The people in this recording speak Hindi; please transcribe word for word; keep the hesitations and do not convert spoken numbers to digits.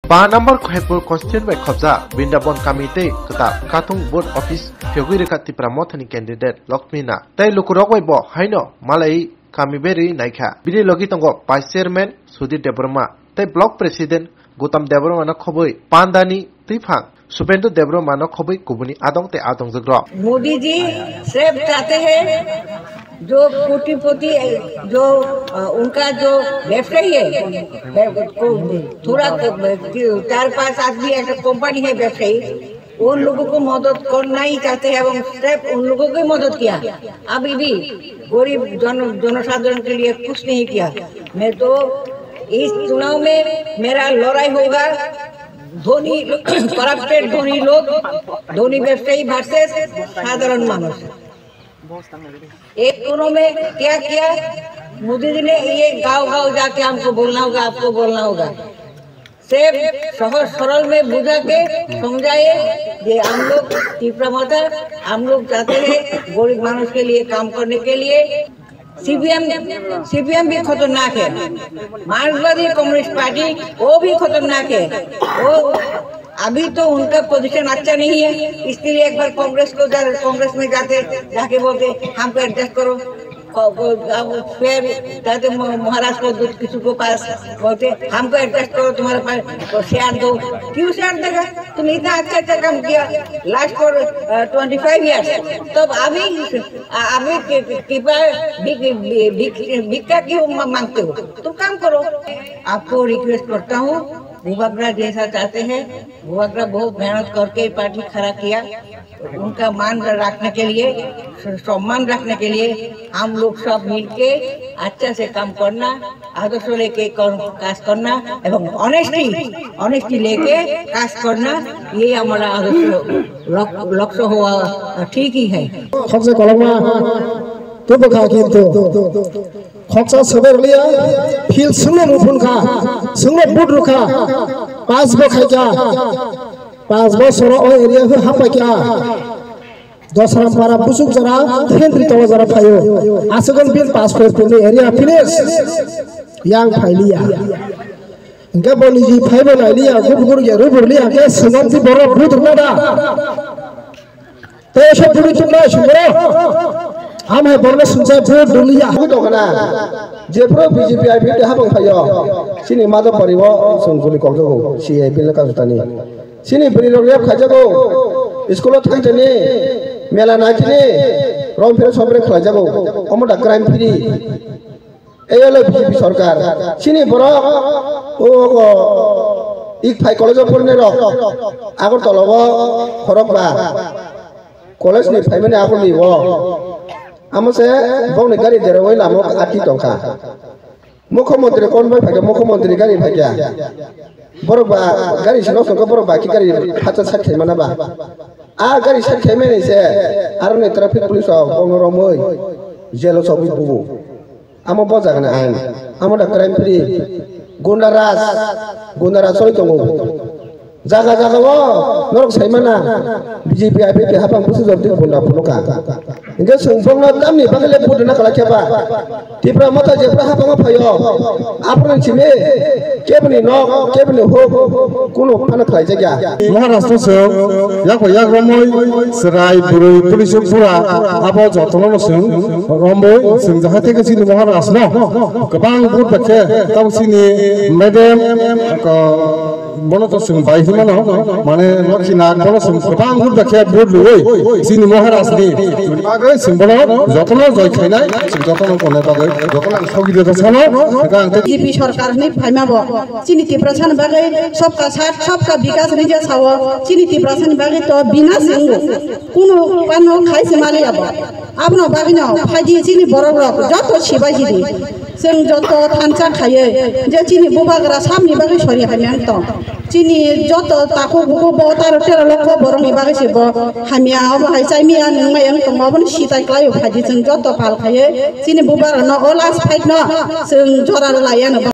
पाँच नंबर खैरपुर कॉन्स्टिट्यूएंसी खबजा बिंदाबन कमिटी कता काथुंग बोर्ड ऑफिस फेगुई रेखाती प्रा मोथानी कैंडिडेट लक्ष्मी ना तै लुकुरगय बो हाइनो मालाई कामिबेरी नाइखा बिदि लगी तंगो वाइस चेयरमैन सुधीर देवबर्मा तै ब्लॉक प्रेसिडेंट गौतम देवबर्मा ना खबई पांदानी तिफांग सुपेंदु देवबर्मा ना खबई कुबुनी आदंग ते आदंग जग्र मोदी जी सिर्फ चाहते हैं जो कोटिपति जो उनका जो व्यवसायी है थोड़ा चार पांच आदमी ऐसा कंपनी है व्यवसायी उन लोगों को मदद करना ही चाहते हैं और सिर्फ उन लोगों को मदद किया। अभी भी गरीब जन जनसाधारण के लिए कुछ नहीं किया। मैं तो इस चुनाव में मेरा लड़ाई होगा धोनी करप्टेड धोनी लोग धोनी व्यवसायी वर्सेस साधारण मानुष। एक दोनों में क्या किया मोदी जी ने ये गांव गांव जाके हमको बोलना होगा आपको बोलना होगा सिर्फ सहज सरल में बुझा के समझाए ये हम लोग तीव्र मता हम लोग चाहते हैं गरीब मानुष के लिए काम करने के लिए। सीपीएम सीपीएम भी खतरनाक है, मार्क्सवादी कम्युनिस्ट पार्टी वो भी खतरनाक है। वो अभी तो उनका पोजीशन अच्छा नहीं है इसलिए एक बार कांग्रेस को कांग्रेस में जाते जाके बोलते हमको एडजस्ट करो फिर जाते महाराष्ट्र को किसी को पास बोलते हमको एडजस्ट करो तुम्हारे पास तो शेयर दो। क्यों शेयर देगा? तुम इतना अच्छा अच्छा काम किया last for twenty five years तब अभी अभी कृपया भिक्षा क्यों मांगते हो? तुम काम करो। आपको रिक्वेस्ट करता हूँ भूवाग्रा जैसा चाहते हैं भूवाग्रा बहुत मेहनत करके पार्टी खड़ा किया उनका मान रखने के लिए सम्मान रखने के लिए हम लोग सब मिलके अच्छा से काम करना आदर्श लेके काज करना एवं ऑनेस्टी ऑनेस्टी लेके काज करना ये हमारा आदर्श लक्ष्य हुआ ठीक ही है। सबसे कलमा तो बखा किंतु खक्सा सबर लिया फिल सुनो मुफुन खा सुनो बुट रुखा पास बखाई क्या पास बसर ओ एरिया हो हापा क्या दसरा पारा बुसुक जरा फेंद्री तो जरा फायो आसगन बिल पास फोर पे एरिया फिनिश यांग फाइलिया इनका बोली जी फाइव लाइलिया गुड गुड के रुबुर लिया के सुनती बरो बुट नडा तो ऐसे पूरी तुमने सुनो हम है बरले सुनसे बहुत दुलिया हो तो कना जेप्रो बीजेपी आई भी हाबं फायो सिनी मादो परिवो संगुली कलजो सीए बिल का सुतानी सिनी बिल लेप खाजगो स्कूल थांजने मेला नाचिने रम फेर सबरे खलाजगो अमडा क्राइम फ्री एले बीजेपी सरकार सिनी बरो ओ इक फाइ कॉलेज पढ़ने रो आगर तलबो खरबा कॉलेज नि फाइ माने आगर निवो आमसे बावने गाड़ी देर वही लामो आती टंका मुख्यमंत्री कौन भाई भाग्य मुख्यमंत्री गाड़ी भाग्या बरोबा गाड़ी से नौसों का बरोबा की गाड़ी हाथ साथ खेल मना बा आ गाड़ी साथ खेल में नहीं से आरने ट्रैफिक पुलिस आओ कौन रोमोई जेलो सबी बुबू आमो बहुत जगह आन आमो डा क्राइम फ्री गुंडा राज गुंडा राज सोई तो जागा जागा वो नरक साइमना बीजेपी आई पे हापा पुलिस जब्दी गुंडा पुनुका इनके सुंफंग तामनि बागले बुदना कला केबा तिप्रा मता जेप्रा हापा फायो आपन छिमे केबनि न केबनि हो कुनो फाना खाइ जागा महाराष्ट्र से याक याक रमय सराय बुरै पुलिस पुरा आबो जतन सं रमय सं जाहाते के सिनि महाराष्ट्र न गोबां बुद बखे तावसिनि मैडम बनत सं बाइस मन माने लखि नाग बन सं गोबां बुद बखे बुद लुय सिनि महाराष्ट्र नि बागै सिंबल जतन जय खाइनाय जतन कोने बागै जतन सगिदे दछन बीजेपी सरकार नै फाइमाबो चिनी तिब्रछन बागै सबका साथ सबका विकास रिजा छाव चिनी तिब्रछन बागै तो बिना सिंगो कुनो पानो खाइसे माले अब आपनो बागिनो फाइदि चिनी बरबर जतो छिबाजिदि जों जतो थानसा खायो जे चिनी बुबाग्रा सामनि बागै सरि हामियां त चिनी जतो ताको गुगो ब तार तेर लख बरनि बागै सेबो हामिया अब हाय चाइमिया नंमाय अन तमाबन सिताय क्लायो फाइदि जों जतो फाल खायो चिनी बुबार न अलास फाइट न जों जरा लाया न